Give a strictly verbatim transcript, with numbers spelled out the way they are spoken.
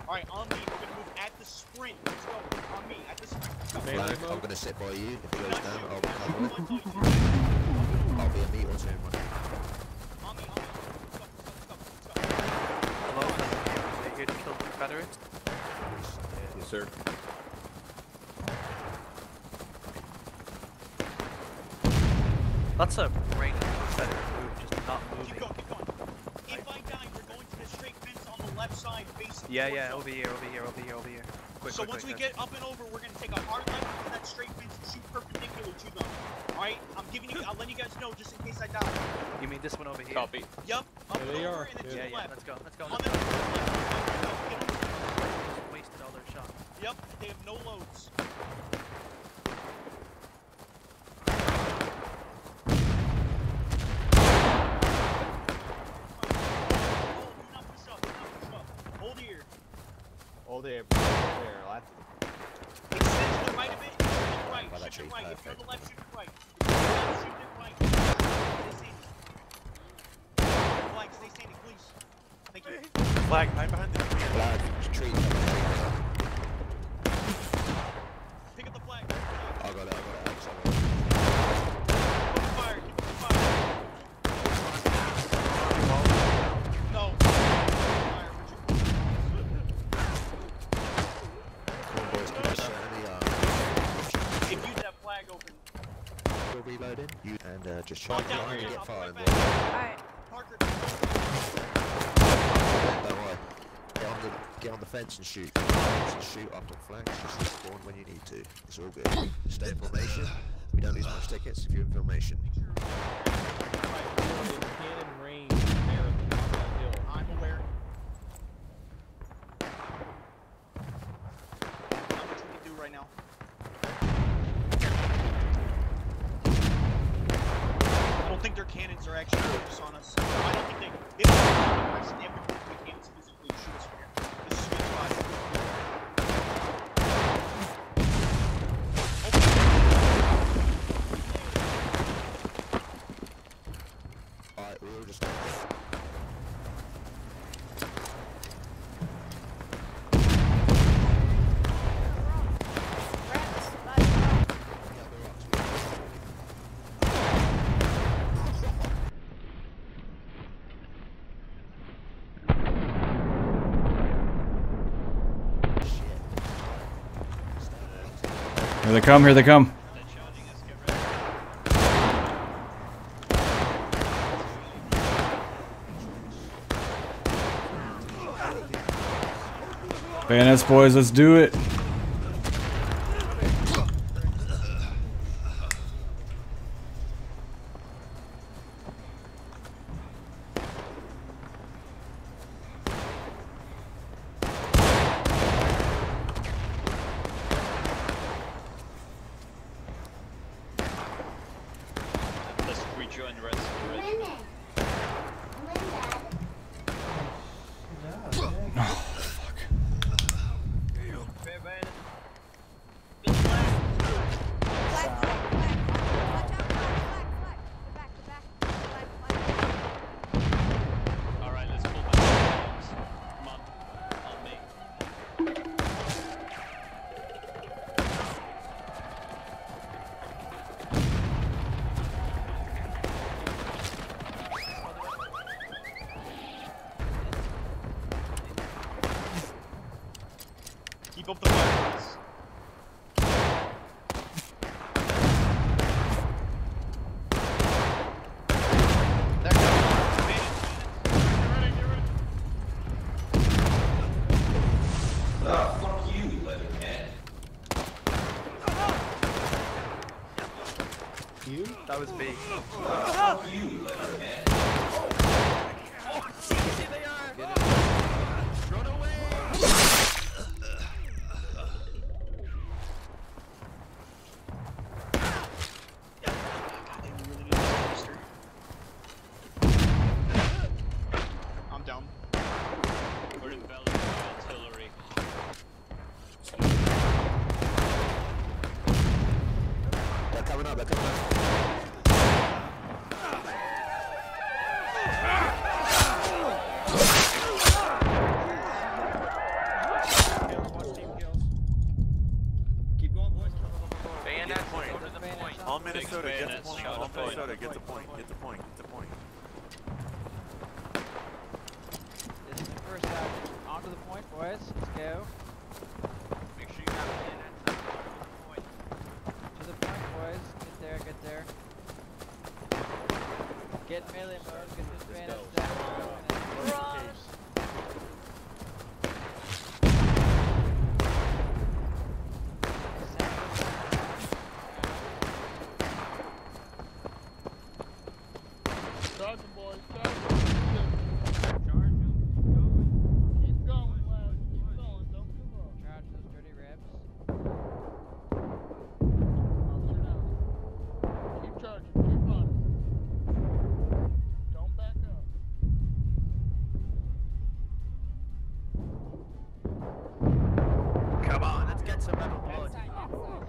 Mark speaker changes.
Speaker 1: Alright, on me. We're gonna move at the sprint. Let's go. On me, at the sprint. Let's go.
Speaker 2: Flag, I'm gonna sit by you. If it goes down, I'll recover it. I'll be a meat or two.
Speaker 1: On me, on me. Let's go, let's go, let's go.
Speaker 3: Hello? Are you here to kill the Confederates?
Speaker 4: Yes, sir.
Speaker 3: That's a range Confederate move, just not moving.
Speaker 1: Keep going, keep going. If I die, we're going to the straight fence on the left side facing
Speaker 3: Yeah,
Speaker 1: towards
Speaker 3: yeah,
Speaker 1: us.
Speaker 3: over here, over here, over here, over here. Quick,
Speaker 1: So
Speaker 3: quick,
Speaker 1: once
Speaker 3: quick,
Speaker 1: we get up and over, we're gonna take a hard left into that straight fence and shoot perpendicular to them. Alright? I'm giving you I'll let you guys know just in case I die.
Speaker 3: You mean this one over here?
Speaker 4: Copy.
Speaker 1: Yup. Up
Speaker 5: There
Speaker 1: and
Speaker 5: they
Speaker 1: over
Speaker 5: are.
Speaker 1: and then
Speaker 5: Yeah,
Speaker 1: to
Speaker 3: Yeah,
Speaker 1: the
Speaker 3: yeah,
Speaker 1: left.
Speaker 3: let's go, let's go.
Speaker 1: On
Speaker 3: Let's
Speaker 1: the
Speaker 3: go.
Speaker 1: left. Go, get on the left.
Speaker 3: Just wasted all their shots.
Speaker 1: Yup, they have no loads. Hold here.
Speaker 5: Oh, there, there, left.
Speaker 1: Extend to the right a bit, shoot it right,
Speaker 2: Well, that's
Speaker 1: shoot it
Speaker 2: actually
Speaker 1: right. If you're on the
Speaker 2: perfect.
Speaker 1: left, shoot it right. If you're on the left, shoot it right. Stay standing. Flag, stay standing, please. Thank you.
Speaker 4: Flag, hide behind the tree.
Speaker 2: Flag, tree.
Speaker 1: Pick up the flag.
Speaker 2: I got it, I got it. I got it.
Speaker 1: Keep the fire, keep the fire. No. Fire, Richard.
Speaker 2: Come on, boys, keep us enemy arm.
Speaker 1: If you that flag open.
Speaker 2: Still reloading. You and uh, just try
Speaker 1: Oh,
Speaker 2: and
Speaker 1: down
Speaker 2: get
Speaker 1: here,
Speaker 2: and
Speaker 1: I'll
Speaker 2: get
Speaker 1: be
Speaker 2: far
Speaker 1: right
Speaker 2: and
Speaker 1: back.
Speaker 2: block.
Speaker 6: Alright.
Speaker 1: Parker.
Speaker 2: Don't worry. Get on the get on the fence and shoot. Just shoot up the flanks. Just respawn when you need to. It's all good. Stay in formation. We don't lose much tickets if you're in formation.
Speaker 5: Cannon range there at the top of that hill.
Speaker 1: I'm aware. Not much we can do right now. I don't think their cannons are actually focused on us. I don't think they. They don't actually they have to move the cannons physically to shoot us from here. This is a good spot.
Speaker 2: Alright, we all just
Speaker 7: Here they come, here they come. Bayonets, boys, let's do it.
Speaker 4: Let's rejoin the rest of the rest.
Speaker 6: Flag, flag, flag. Watch out, flag, flag, flag. Get back, get back. Flag, flag.
Speaker 4: Alright, let's pull back. Come on. On me.
Speaker 1: Keep up the fire, please. There you go. Get ready, get ready.
Speaker 8: Oh, fuck you, Leatherhead.
Speaker 5: You?
Speaker 3: That was me.
Speaker 8: Fuck you, Leatherhead.
Speaker 3: Run away!
Speaker 1: I'm down.
Speaker 4: We're enveloped by artillery.
Speaker 2: they're coming up, they're coming up.
Speaker 9: Minnesota, get the
Speaker 4: bayonets
Speaker 9: point.
Speaker 4: shot
Speaker 9: All
Speaker 4: at the point.
Speaker 9: Minnesota, get the point. Get the point. Get the point.
Speaker 10: This is the first out. On to the point, boys. Let's go.
Speaker 3: Make sure you have bayonets at the point.
Speaker 10: To the point, boys. Get there, get there. Get melee mode, get this bandits down. Run!
Speaker 11: Charge them, boys. Charge them. Keep going, lads. Keep going. Don't give up.
Speaker 10: Charge those dirty ribs.
Speaker 11: Officer down. Keep charging. Keep running. Don't back up.
Speaker 9: Come on, let's get some metal
Speaker 6: Backside, backside.